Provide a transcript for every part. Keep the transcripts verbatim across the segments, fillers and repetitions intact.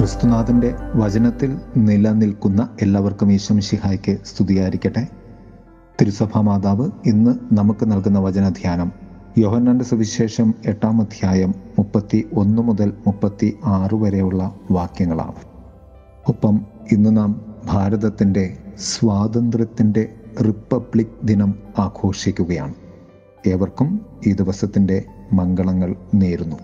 ക്രിസ്തുനാഥൻ്റെ വചനത്തിൽ നിലനിൽക്കുന്ന എല്ലാവർക്കും ഈശോമിശിഹായ്ക്ക് സ്തുതിയായിരിക്കട്ടെ. തിരുസഭാ മാതാവ് ഇന്ന് നമുക്ക് നൽകുന്ന വചനധ്യാനം യോഹന്നാന്റെ സുവിശേഷം എട്ടാം അധ്യായം മുപ്പത്തി ഒന്ന് മുതൽ മുപ്പത്തി ആറ് വരെയുള്ള വാക്യങ്ങളാണ്. ഒപ്പം ഇന്ന് നാം ഭാരതത്തിൻ്റെ സ്വാതന്ത്ര്യത്തിൻ്റെ റിപ്പബ്ലിക് ദിനം ആഘോഷിക്കുകയാണ്. ഏവർക്കും ഈ ദിവസത്തിൻ്റെ മംഗളങ്ങൾ നേരുന്നു.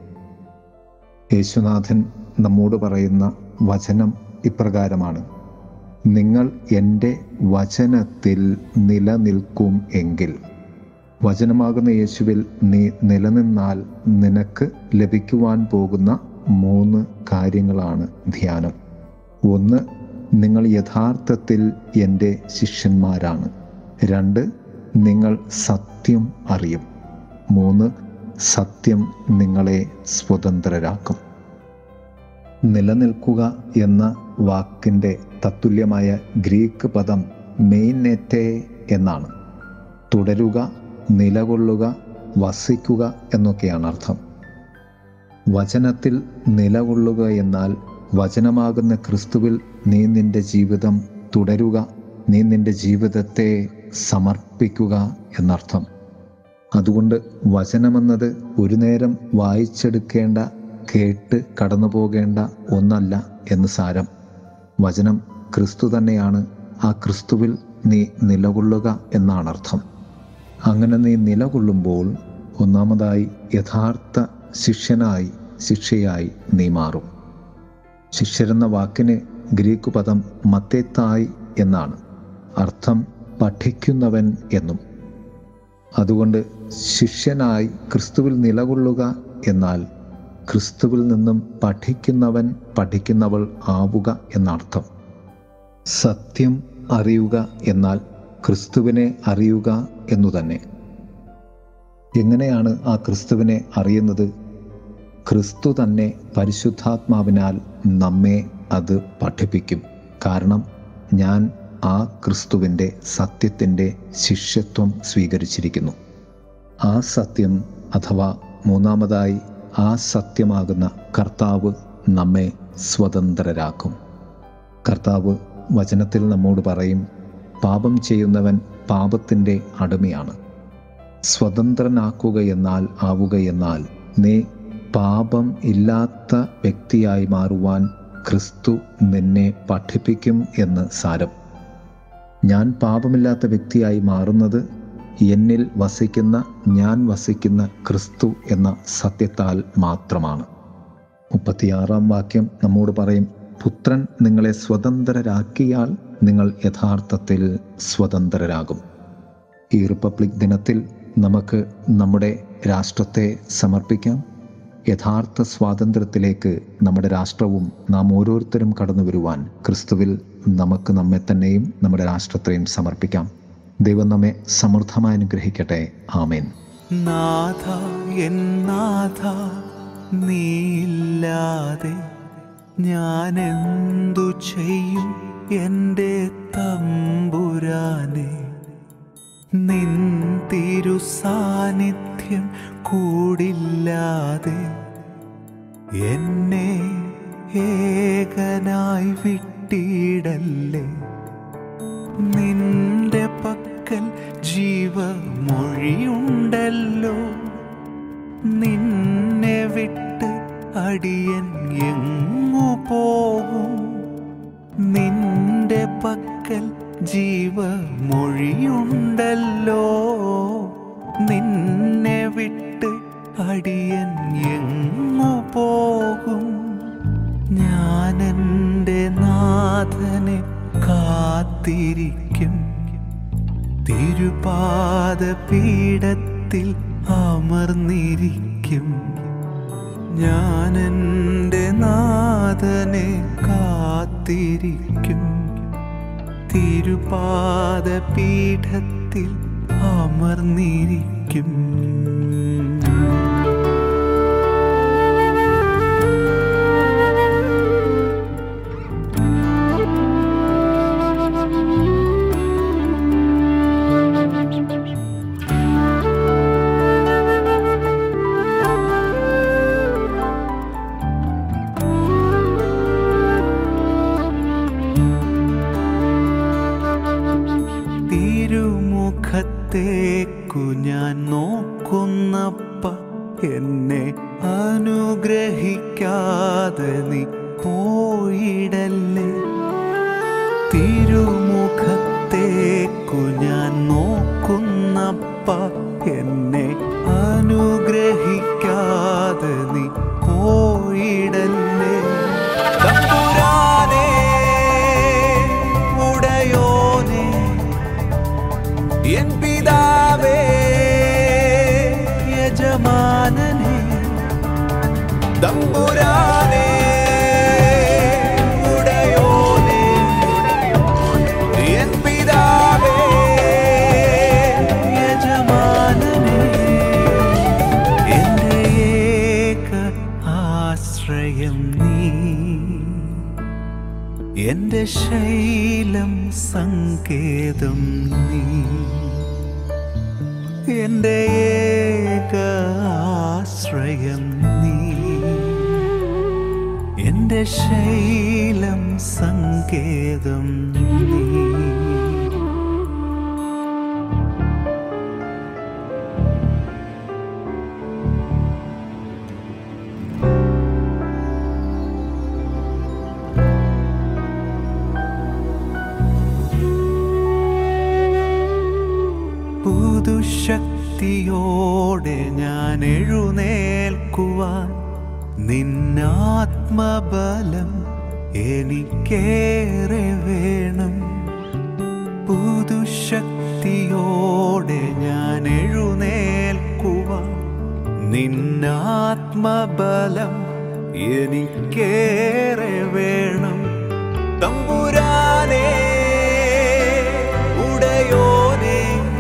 യേശുനാഥൻ നമ്മോട് പറയുന്ന വചനം ഇപ്രകാരമാണ്: നിങ്ങൾ എൻ്റെ വചനത്തിൽ നിലനിൽക്കും എങ്കിൽ. വചനമാകുന്ന യേശുവിൽ നീ നിലനിന്നാൽ നിനക്ക് ലഭിക്കുവാൻ പോകുന്ന മൂന്ന് കാര്യങ്ങളാണ് ധ്യാനം. ഒന്ന്, നിങ്ങൾ യഥാർത്ഥത്തിൽ എൻ്റെ ശിഷ്യന്മാരാണ്. രണ്ട്, നിങ്ങൾ സത്യം അറിയും. മൂന്ന്, സത്യം നിങ്ങളെ സ്വതന്ത്രരാക്കും. നിലനിൽക്കുക എന്ന വാക്കിൻ്റെ തത്തുല്യമായ ഗ്രീക്ക് പദം മെയ്നെറ്റെ എന്നാണ്. തുടരുക, നിലകൊള്ളുക, വസിക്കുക എന്നൊക്കെയാണ് അർത്ഥം. വചനത്തിൽ നിലകൊള്ളുക എന്നാൽ വചനമാകുന്ന ക്രിസ്തുവിൽ നീ നിൻ്റെ ജീവിതം തുടരുക, നീ നിൻ്റെ ജീവിതത്തെ സമർപ്പിക്കുക എന്നർത്ഥം. അതുകൊണ്ട് വചനമെന്നത് ഒരു നേരം വായിച്ചെടുക്കേണ്ട, കേട്ട് കടന്നു പോകേണ്ട ഒന്നല്ല എന്ന് സാരം. വചനം ക്രിസ്തു തന്നെയാണ്. ആ ക്രിസ്തുവിൽ നീ നിലകൊള്ളുക എന്നാണ് അർത്ഥം. അങ്ങനെ നീ നിലകൊള്ളുമ്പോൾ ഒന്നാമതായി യഥാർത്ഥ ശിഷ്യനായി, ശിഷ്യയായി നീ മാറും. ശിഷ്യരെന്ന വാക്കിന് ഗ്രീക്ക് പദം മത്തേത്തായി എന്നാണ്. അർത്ഥം പഠിക്കുന്നവൻ എന്നും. അതുകൊണ്ട് ശിഷ്യനായി ക്രിസ്തുവിൽ നിലകൊള്ളുക എന്നാൽ ക്രിസ്തുവിൽ നിന്നും പഠിക്കുന്നവൻ, പഠിക്കുന്നവൾ ആവുക എന്നർത്ഥം. സത്യം അറിയുക എന്നാൽ ക്രിസ്തുവിനെ അറിയുക എന്നു തന്നെ. എങ്ങനെയാണ് ആ ക്രിസ്തുവിനെ അറിയുന്നത്? ക്രിസ്തു തന്നെ പരിശുദ്ധാത്മാവിനാൽ നമ്മെ അത് പഠിപ്പിക്കും. കാരണം ഞാൻ ആ ക്രിസ്തുവിൻ്റെ സത്യത്തിൻ്റെ ശിഷ്യത്വം സ്വീകരിച്ചിരിക്കുന്നു. ആ സത്യം അഥവാ മൂന്നാമതായി ആ സത്യമാകുന്ന കർത്താവ് നമ്മെ സ്വതന്ത്രരാക്കും. കർത്താവ് വചനത്തിൽ നമ്മോട് പറയും, പാപം ചെയ്യുന്നവൻ പാപത്തിൻ്റെ അടിമയാണ്. സ്വതന്ത്രനാക്കുക എന്നാൽ, ആവുക എന്നാൽ നീ പാപം ഇല്ലാത്ത വ്യക്തിയായി മാറുവാൻ ക്രിസ്തു നിന്നെ പഠിപ്പിക്കും എന്ന് സാരം. ഞാൻ പാപമില്ലാത്ത വ്യക്തിയായി മാറുന്നത് എന്നിൽ വസിക്കുന്ന, ഞാൻ വസിക്കുന്ന ക്രിസ്തു എന്ന സത്യത്താൽ മാത്രമാണ്. മുപ്പത്തിയാറാം വാക്യം നമ്മോട് പറയും, പുത്രൻ നിങ്ങളെ സ്വതന്ത്രരാക്കിയാൽ നിങ്ങൾ യഥാർത്ഥത്തിൽ സ്വതന്ത്രരാകും. ഈ റിപ്പബ്ലിക് ദിനത്തിൽ നമുക്ക് നമ്മുടെ രാഷ്ട്രത്തെ സമർപ്പിക്കാം. യഥാർത്ഥ സ്വാതന്ത്ര്യത്തിലേക്ക് നമ്മുടെ രാഷ്ട്രവും നാം ഓരോരുത്തരും കടന്നു വരുവാൻ ക്രിസ്തുവിൽ നമുക്ക് നമ്മെ തന്നെയും നമ്മുടെ രാഷ്ട്രത്തെയും സമർപ്പിക്കാം. ദൈവം നമ്മെ സമൃദ്ധമായി അനുഗ്രഹിക്കട്ടെ. ആമേൻ. നാഥ എൻ നാഥ, നീയില്ലാതെ ഞാൻ എന്തു ചെയ്യും എൻ്റെ തമ്പുരാനെ? നിൻ തിരു സാന്നിധ്യം കൂടില്ലാതെ എന്നെ ഏകനായി വിട്ടിടല്ലേ. നിന്റെ പക്കൽ ജീവമൊഴിയുണ്ടല്ലോ. നിന്നെ വിട്ട് അടിയൻ എങ്ങു പോകും? നിന്റെ പക്കൽ ജീവമൊഴിയുണ്ടല്ലോ. നിന്നെ വിട്ട് അടിയൻ എങ്ങു പോകും? ഞാൻ എൻ്റെ നാഥനെ കാത്തിരിക്കും. തിരുപാദപീഠത്തിൽ അമർന്നിരിക്കും. ഞാൻ എൻ്റെ നാഥനെ കാത്തിരിക്കും. തിരുപാദപീഠത്തിൽ അമർന്നിരിക്കും. ഞാൻ നോക്കുന്നപ്പ എന്നെ അനുഗ്രഹിക്കാതെ നീ പോയിടല്ലേ. തിരുമുഖത്തേക്കു ഞാൻ നോക്കുന്നപ്പ എന്നെ അനുഗ്രഹിക്കാതെ നീ പോയിടല്ലേ. തമ്പുരാനേ, ഉടയോനേ, എൻ പിതാവേ, യജമാനനേ. തമ്പുരാനേ, ഉടയോനേ, എൻ പിതാവേ, യജമാനനേ. എൻ്റെ ഏക ആശ്രയം നീ, എൻ്റെ ശൈലം സങ്കേതം നീ. എൻ്റെ ഏക ആശ്രയം നീ, എൻ്റെ ശൈലം സങ്കേതം നീ. പുതുശക്തിയോടെ ഞാൻ എഴുന്നേൽക്കുവാൻ നിന്നാത്മബലം എനിക്കേറെ വേണം. പുതുശക്തിയോടെ ഞാൻ എഴുന്നേൽക്കുവാൻ നിന്നാത്മബലം എനിക്കേറെ വേണം. തമ്പുരാനേ, ഉടയോനേ,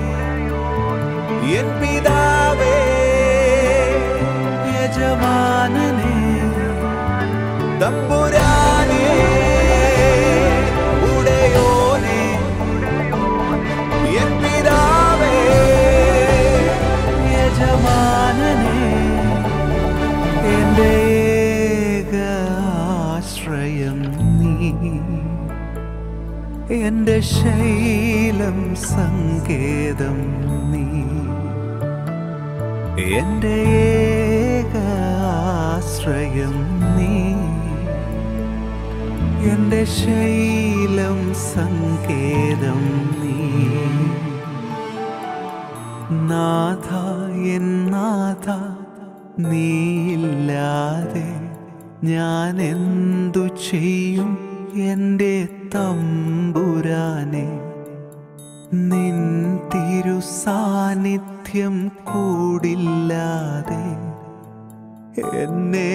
എൻ പിതാവേ, യജമാനനേ. തമ്പുരാനേ, ഉടയോനേ, എൻ പിതാവേ, യജമാനനേ. എൻ്റെ ഏക ആശ്രയം നീ, എൻ്റെ ശൈലം സങ്കേതം നീ. എൻ്റെ ഏക ആശ്രയം നീ, എൻ്റെ ശൈലം സങ്കേതം നീ. നാഥ, എൻ നാഥ, നീയില്ലാതെ ഞാൻ എന്തു ചെയ്യും എൻ്റെ തമ്പുരാനെ. നിൻ തിരുസാന്നിധ്യം കൂടില്ലാതെ എന്നെ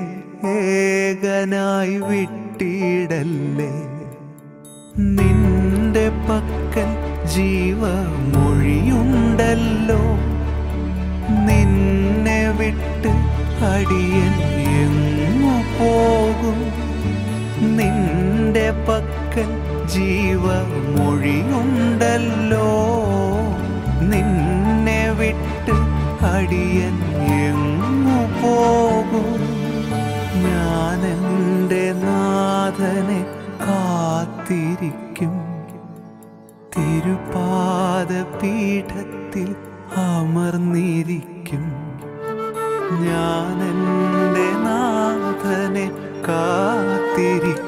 ഏകനായി വിട്ടിടല്ലേ. നിന്റെ പക്കൽ ജീവമൊഴിയുണ്ടല്ലോ. നിന്നെ വിട്ട് അടിയൻ എങ്ങു പോകും. നിന്റെ പക്കൽ ജീവമൊഴിയുണ്ടല്ലോ. നിന്നെ വിട്ട് അടിയൻ എങ്ങു പോകും. ഞാൻ എൻ്റെ നാഥനെ കാത്തിരിക്കും. തിരുപാദപീഠത്തിൽ അമർന്നിരിക്കും. ഞാൻ എൻ്റെ നാഥനെ കാത്തിരിക്കും.